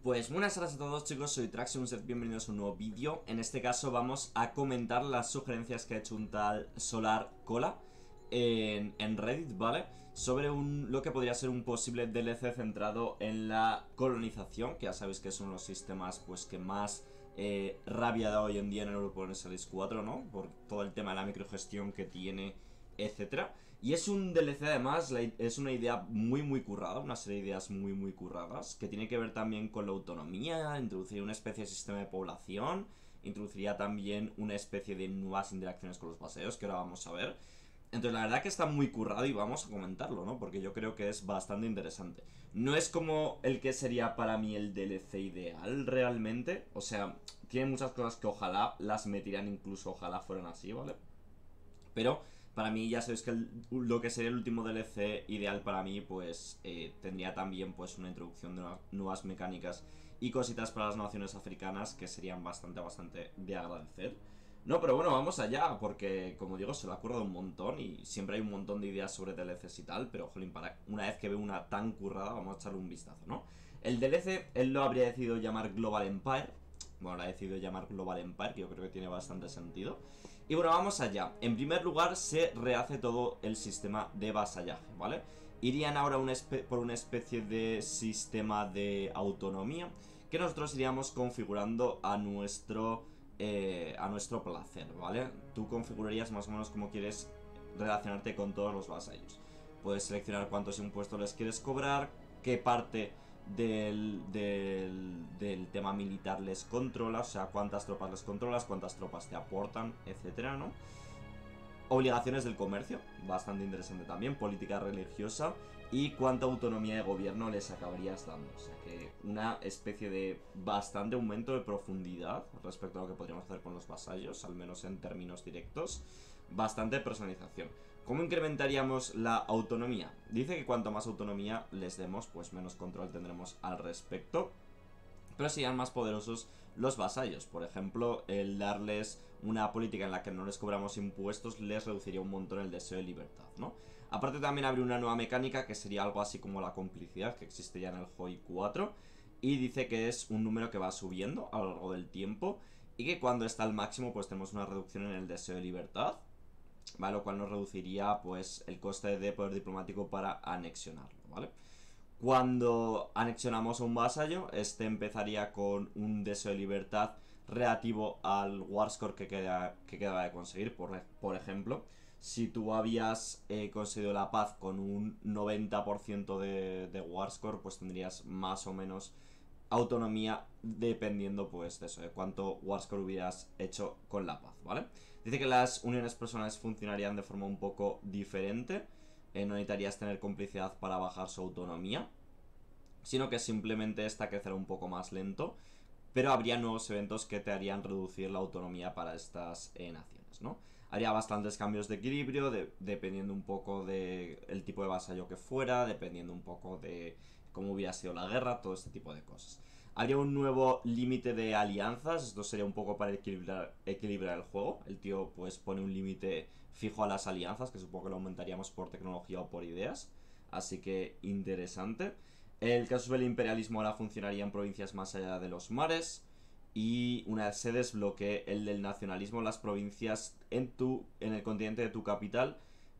Pues buenas tardes a todos, chicos, soy Traxium, sed bienvenidos a un nuevo vídeo. En este caso vamos a comentar las sugerencias que ha hecho un tal Solar Cola en Reddit, ¿vale? Sobre lo que podría ser un posible DLC centrado en la colonización, que ya sabéis que es uno de los sistemas pues que más rabia da hoy en día en el Europolis 4, ¿no? Por todo el tema de la microgestión que tiene, etcétera. Y es un DLC además, es una idea muy currada, una serie de ideas muy curradas, que tiene que ver también con la autonomía, introduciría una especie de sistema de población, introduciría también una especie de nuevas interacciones con los baseos, que ahora vamos a ver. Entonces la verdad que está muy currado y vamos a comentarlo, ¿no? Porque yo creo que es bastante interesante. No es como el que sería para mí el DLC ideal realmente, o sea, tiene muchas cosas que ojalá las metieran, incluso ojalá fueran así, ¿vale? Pero para mí ya sabéis que lo que sería el último DLC ideal para mí pues tendría también pues una introducción de nuevas mecánicas y cositas para las naciones africanas que serían bastante de agradecer. No, pero bueno, vamos allá, porque como digo, se lo ha currado un montón y siempre hay un montón de ideas sobre DLCs y tal, pero jolín, para una vez que veo una tan currada, vamos a echarle un vistazo, ¿no? El DLC, él lo habría decidido llamar Global Empire. Bueno, lo ha decidido llamar Global Empire, que yo creo que tiene bastante sentido. Y bueno, vamos allá. En primer lugar, se rehace todo el sistema de vasallaje, ¿vale? Irían ahora por una especie de sistema de autonomía que nosotros iríamos configurando a nuestro placer, ¿vale? Tú configurarías más o menos como quieres relacionarte con todos los vasallos. Puedes seleccionar cuántos impuestos les quieres cobrar, qué parte del tema militar les controlas, o sea, cuántas tropas les controlas, cuántas tropas te aportan, etcétera, ¿no? Obligaciones del comercio, bastante interesante también, política religiosa y cuánta autonomía de gobierno les acabarías dando. O sea que una especie de bastante aumento de profundidad respecto a lo que podríamos hacer con los vasallos, al menos en términos directos. Bastante personalización. ¿Cómo incrementaríamos la autonomía? Dice que cuanto más autonomía les demos, pues menos control tendremos al respecto. Pero serían más poderosos los vasallos. Por ejemplo, el darles una política en la que no les cobramos impuestos les reduciría un montón el deseo de libertad, ¿no? Aparte también habría una nueva mecánica que sería algo así como la complicidad, que existe ya en el JOI 4. Y dice que es un número que va subiendo a lo largo del tiempo y que cuando está al máximo pues tenemos una reducción en el deseo de libertad, ¿vale? Lo cual nos reduciría pues el coste de poder diplomático para anexionarlo, ¿vale? Cuando anexionamos a un vasallo, este empezaría con un deseo de libertad relativo al Warscore que quedaba de conseguir. Por ejemplo, si tú habías conseguido la paz con un 90% de Warscore, pues tendrías más o menos autonomía dependiendo pues de eso, de cuánto Warscore hubieras hecho con la paz, ¿vale? Dice que las uniones personales funcionarían de forma un poco diferente. No necesitarías tener complicidad para bajar su autonomía, sino que simplemente esta crecerá un poco más lento, pero habría nuevos eventos que te harían reducir la autonomía para estas naciones, ¿no? Haría bastantes cambios de equilibrio, dependiendo un poco del tipo de vasallo que fuera, dependiendo un poco de cómo hubiera sido la guerra, todo este tipo de cosas. Habría un nuevo límite de alianzas, esto sería un poco para equilibrar el juego. El tío pues pone un límite fijo a las alianzas, que supongo que lo aumentaríamos por tecnología o por ideas. Así que interesante. El caso del imperialismo ahora funcionaría en provincias más allá de los mares. Y una vez se desbloquee el del nacionalismo, las provincias en el continente de tu capital,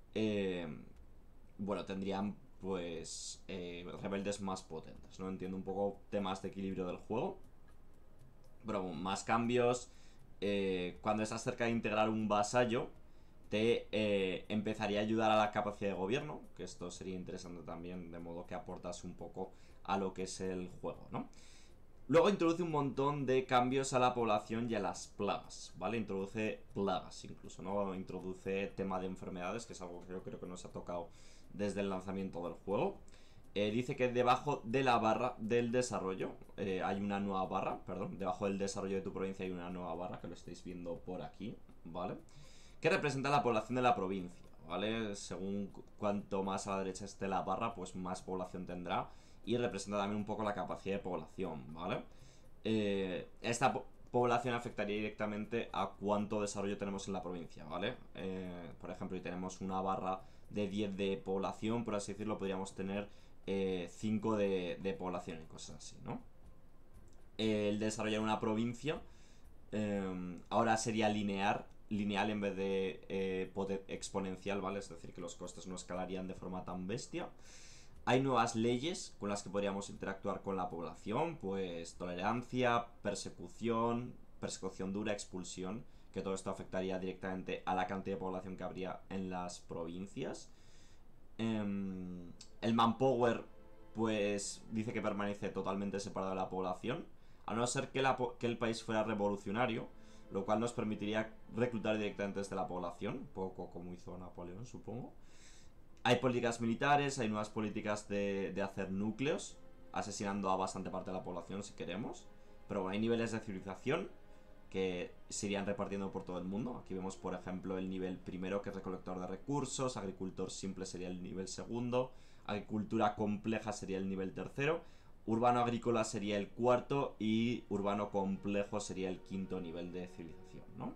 bueno, tendrían pues rebeldes más potentes, ¿no? Entiendo un poco temas de equilibrio del juego. Pero bueno, más cambios. Cuando estás cerca de integrar un vasallo, te empezaría a ayudar a la capacidad de gobierno, que esto sería interesante también, de modo que aportas un poco a lo que es el juego, ¿no? Luego introduce un montón de cambios a la población y a las plagas, ¿vale? Introduce plagas incluso, ¿no? Introduce tema de enfermedades, que es algo que yo creo que nos ha tocado desde el lanzamiento del juego. Dice que debajo de la barra del desarrollo hay una nueva barra, perdón, debajo del desarrollo de tu provincia hay una nueva barra, que lo estáis viendo por aquí, ¿vale? Que representa la población de la provincia, ¿vale? Según cuanto más a la derecha esté la barra, pues más población tendrá. Y representa también un poco la capacidad de población, ¿vale? Esta población afectaría directamente a cuánto desarrollo tenemos en la provincia, ¿vale? Por ejemplo, si tenemos una barra de 10 de población, por así decirlo, podríamos tener 5 de población y cosas así, ¿no? el desarrollar una provincia ahora sería lineal en vez de poder exponencial, ¿vale? Es decir, que los costes no escalarían de forma tan bestia. Hay nuevas leyes con las que podríamos interactuar con la población, pues tolerancia, persecución dura, expulsión, que todo esto afectaría directamente a la cantidad de población que habría en las provincias. El manpower, pues dice que permanece totalmente separado de la población, a no ser que el país fuera revolucionario, lo cual nos permitiría reclutar directamente desde la población, un poco como hizo Napoleón, supongo. Hay políticas militares, hay nuevas políticas de hacer núcleos, asesinando a bastante parte de la población si queremos. Pero bueno, hay niveles de civilización que se irían repartiendo por todo el mundo. Aquí vemos, por ejemplo, el nivel primero, que es recolector de recursos, agricultor simple sería el nivel segundo, agricultura compleja sería el nivel tercero, urbano agrícola sería el cuarto y urbano complejo sería el quinto nivel de civilización, ¿no?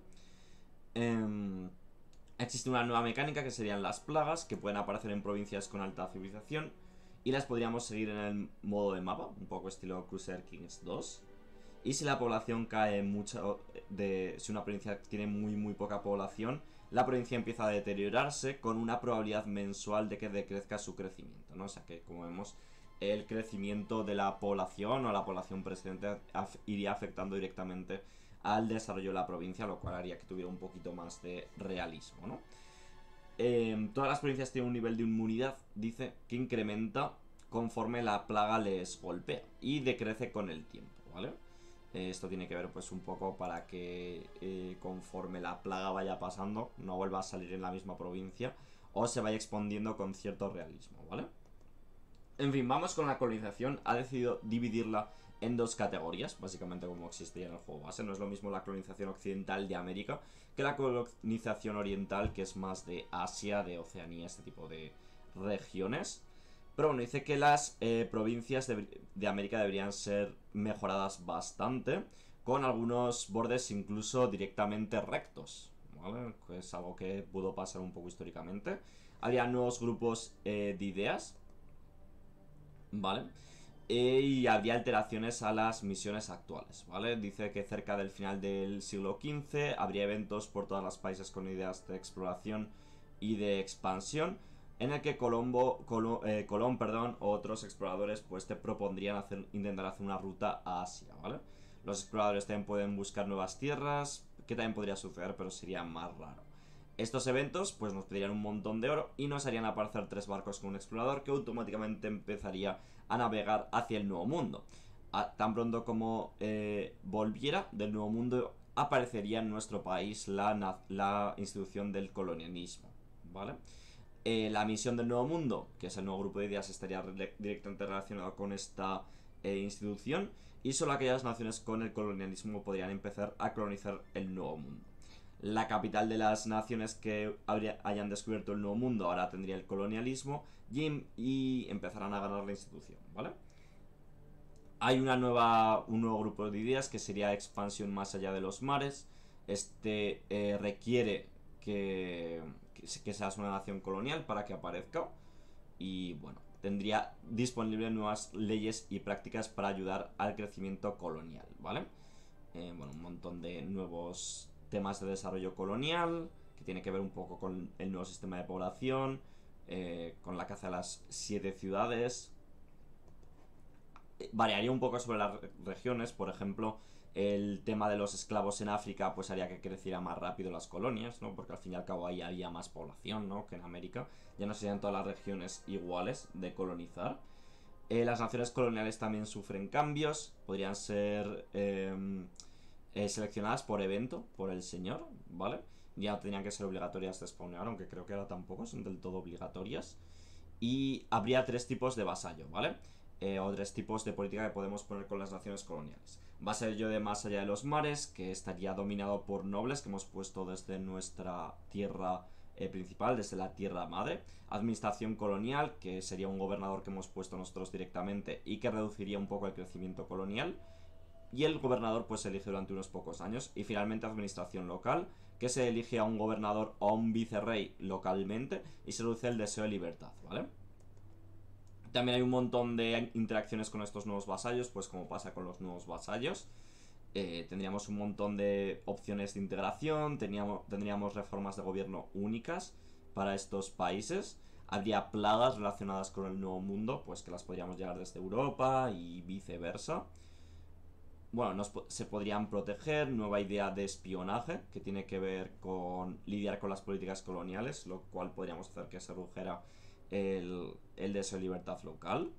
Existe una nueva mecánica que serían las plagas, que pueden aparecer en provincias con alta civilización y las podríamos seguir en el modo de mapa, un poco estilo Crusader Kings 2. Y si la población cae mucho, si una provincia tiene muy poca población, la provincia empieza a deteriorarse con una probabilidad mensual de que decrezca su crecimiento, ¿no? O sea que, como vemos, el crecimiento de la población o la población presente iría afectando directamente al desarrollo de la provincia, lo cual haría que tuviera un poquito más de realismo, ¿no? Todas las provincias tienen un nivel de inmunidad, dice, que incrementa conforme la plaga les golpea y decrece con el tiempo, ¿vale? Esto tiene que ver pues un poco para que conforme la plaga vaya pasando no vuelva a salir en la misma provincia o se vaya expandiendo con cierto realismo, ¿vale? En fin, vamos con la colonización. Ha decidido dividirla en dos categorías, básicamente como existía en el juego base. No es lo mismo la colonización occidental de América que la colonización oriental, que es más de Asia, de Oceanía, este tipo de regiones. Pero bueno, dice que las provincias de América deberían ser mejoradas bastante, con algunos bordes incluso directamente rectos, ¿vale? Que es algo que pudo pasar un poco históricamente. Había nuevos grupos de ideas, ¿vale? Y habría alteraciones a las misiones actuales, ¿vale? Dice que cerca del final del siglo XV habría eventos por todos los países con ideas de exploración y de expansión, en el que Colón, perdón, o otros exploradores pues te propondrían intentar hacer una ruta a Asia, ¿vale? Los exploradores también pueden buscar nuevas tierras, que también podría suceder, pero sería más raro. Estos eventos pues nos pedirían un montón de oro y nos harían aparecer 3 barcos con un explorador que automáticamente empezaría a navegar hacia el Nuevo Mundo. Tan pronto como volviera del Nuevo Mundo, aparecería en nuestro país la institución del colonialismo, ¿vale? La misión del Nuevo Mundo, que es el nuevo grupo de ideas, estaría directamente relacionado con esta institución, y solo aquellas naciones con el colonialismo podrían empezar a colonizar el Nuevo Mundo. La capital de las naciones que hayan descubierto el Nuevo Mundo ahora tendría el colonialismo y empezarán a ganar la institución, ¿vale? Hay un nuevo grupo de ideas que sería expansión más allá de los mares. Este requiere que seas una nación colonial para que aparezca. Y bueno, tendría disponible nuevas leyes y prácticas para ayudar al crecimiento colonial, ¿vale? Bueno, un montón de nuevos temas de desarrollo colonial, que tiene que ver un poco con el nuevo sistema de población, con la caza de las 7 ciudades. Variaría un poco sobre las regiones, por ejemplo, el tema de los esclavos en África pues haría que creciera más rápido las colonias, ¿no? Porque al fin y al cabo ahí había más población, ¿no? Que en América. Ya no serían todas las regiones iguales de colonizar. Las naciones coloniales también sufren cambios, podrían ser seleccionadas por evento, por el señor, ¿vale? Ya tenían que ser obligatorias de spawnear, aunque creo que ahora tampoco son del todo obligatorias. Y habría 3 tipos de vasallo, ¿vale? O 3 tipos de política que podemos poner con las naciones coloniales. Vasallo de más allá de los mares, que estaría dominado por nobles que hemos puesto desde nuestra tierra principal, desde la tierra madre. Administración colonial, que sería un gobernador que hemos puesto nosotros directamente y que reduciría un poco el crecimiento colonial. Y el gobernador pues se elige durante unos pocos años. Y finalmente administración local, que se elige a un gobernador o a un vicerrey localmente y se reduce el deseo de libertad, ¿vale? También hay un montón de interacciones con estos nuevos vasallos, pues como pasa con los nuevos vasallos. Tendríamos un montón de opciones de integración, tendríamos reformas de gobierno únicas para estos países. Habría plagas relacionadas con el Nuevo Mundo, pues que las podríamos llevar desde Europa y viceversa. Bueno, se podrían proteger, nueva idea de espionaje, que tiene que ver con lidiar con las políticas coloniales, lo cual podríamos hacer que se redujera el deseo de libertad local.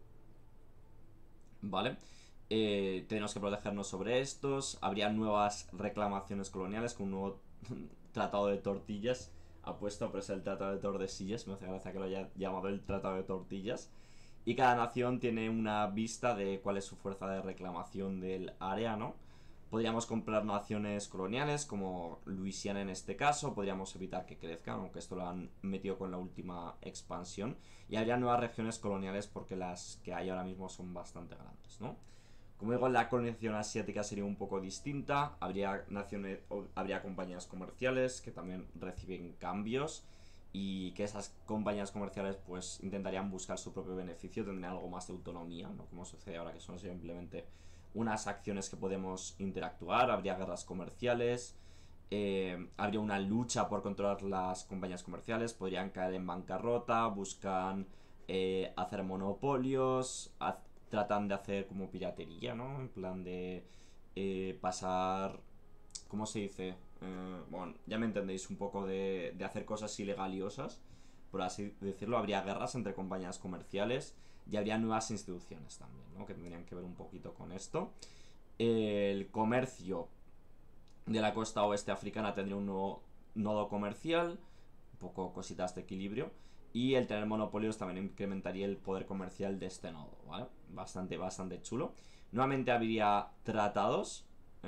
¿Vale? Tenemos que protegernos sobre estos. Habría nuevas reclamaciones coloniales con un nuevo tratado de tortillas. Apuesto, pero es el tratado de Tordesillas. Me hace gracia que lo haya llamado el tratado de tortillas. Y cada nación tiene una vista de cuál es su fuerza de reclamación del área, ¿no? Podríamos comprar naciones coloniales, como Luisiana en este caso. Podríamos evitar que crezcan, aunque esto lo han metido con la última expansión. Y habría nuevas regiones coloniales porque las que hay ahora mismo son bastante grandes, ¿no? Como digo, la colonización asiática sería un poco distinta. Habría compañías comerciales que también reciben cambios. Y que esas compañías comerciales pues intentarían buscar su propio beneficio, tendrían algo más de autonomía, no como sucede ahora, que son simplemente unas acciones que podemos interactuar. Habría guerras comerciales, habría una lucha por controlar las compañías comerciales, podrían caer en bancarrota, buscan hacer monopolios, tratan de hacer como piratería, ¿no? En plan de pasar... ¿Cómo se dice? Bueno, ya me entendéis, un poco de hacer cosas ilegaliosas, por así decirlo. Habría guerras entre compañías comerciales y habría nuevas instituciones también, ¿no? Que tendrían que ver un poquito con esto. El comercio de la costa oeste africana tendría un nuevo nodo comercial, un poco cositas de equilibrio. Y el tener monopolios también incrementaría el poder comercial de este nodo, ¿vale? Bastante chulo. Nuevamente habría tratados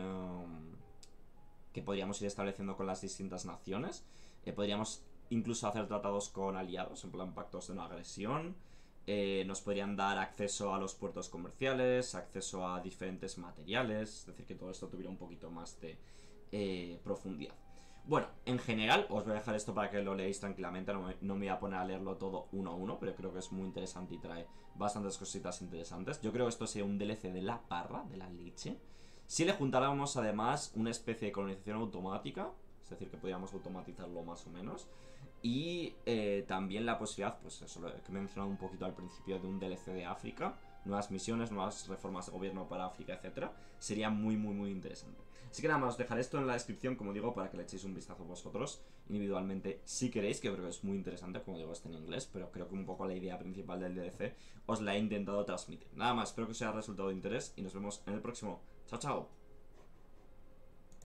que podríamos ir estableciendo con las distintas naciones. Podríamos incluso hacer tratados con aliados, en plan pactos de no agresión. Nos podrían dar acceso a los puertos comerciales, acceso a diferentes materiales, es decir, que todo esto tuviera un poquito más de profundidad. Bueno, en general, os voy a dejar esto para que lo leáis tranquilamente, no me voy a poner a leerlo todo uno a uno, pero creo que es muy interesante y trae bastantes cositas interesantes. Yo creo que esto sería un DLC de la parra, de la leche. Si le juntáramos además una especie de colonización automática, es decir, que podríamos automatizarlo más o menos, y también la posibilidad, pues eso, lo que he mencionado un poquito al principio, de un DLC de África, nuevas misiones, nuevas reformas de gobierno para África, etcétera, sería muy interesante. Así que nada más, os dejaré esto en la descripción, como digo, para que le echéis un vistazo vosotros individualmente si queréis, que creo que es muy interesante, como digo, está en inglés, pero creo que un poco la idea principal del DLC os la he intentado transmitir. Nada más, espero que os haya resultado de interés y nos vemos en el próximo. Chao, chao.